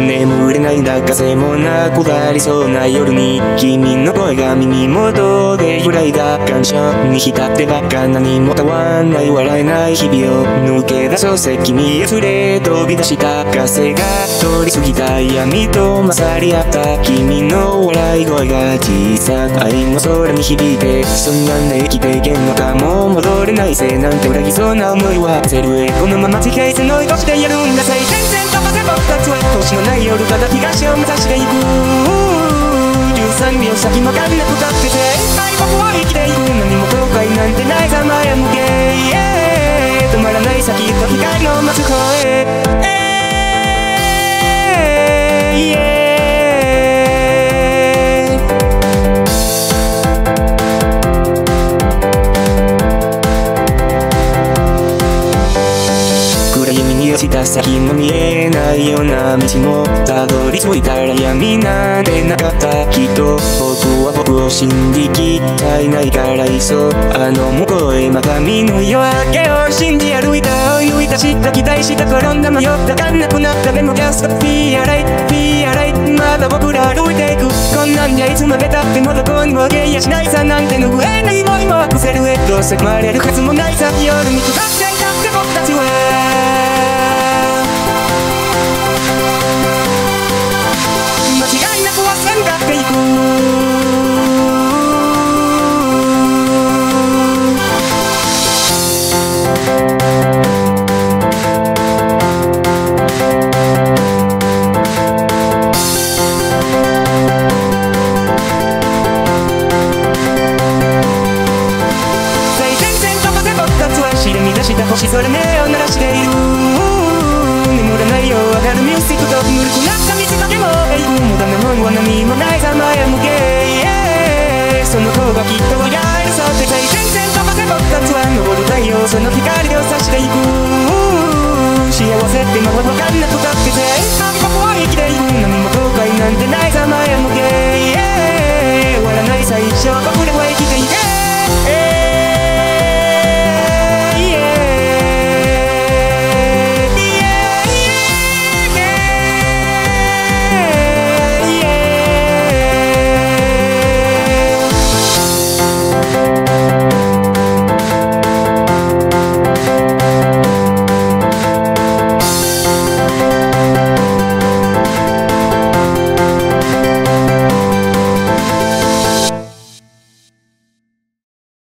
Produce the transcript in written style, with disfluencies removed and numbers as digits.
眠れないんだ風もなくなりそうな夜に君の声が耳元で揺らいだ感傷に浸ってばっか何も変わんない笑えない日々を抜け出そうぜ君へ触れ飛び出した風が通り過ぎた闇と勝り合った君の笑い声が小さく愛の空に響いてそんなんで生きていけんのかもう戻れないせいなんて裏切そうな思いはゼルへこのまま地平線の糸してやるんだ最前線飛ばせ僕たちは星のない夜から東を目指していく13秒先もかんなくたって精一杯僕は生きていく何も後悔なんてないざまや向け止まらない先と光の待つ方へ落ちた先も見えないような道もたどり着いたら闇なんてなかったきっと僕は僕を信じきったいないからいっそあの向こうへまた見ぬ夜明けを信じ歩いた追い抜いた知った期待した転んだ迷ったかんなくなったメモキャストピーアライピーアライまだ僕ら歩いていくこんなんじゃいつまでたってもどこにもゲイやしないさなんて拭えない思いもアクセルへどうせ生まれるはずもないさ夜に下っていたって僕たちは星空目を鳴らしている眠らないよ上がるミュージックとぬるくなった水だけも栄光もダメもんは何もないざまや向けその方がきっと笑えるさって最前線飛ばせ僕たちは昇る太陽その光を差していく幸せってまま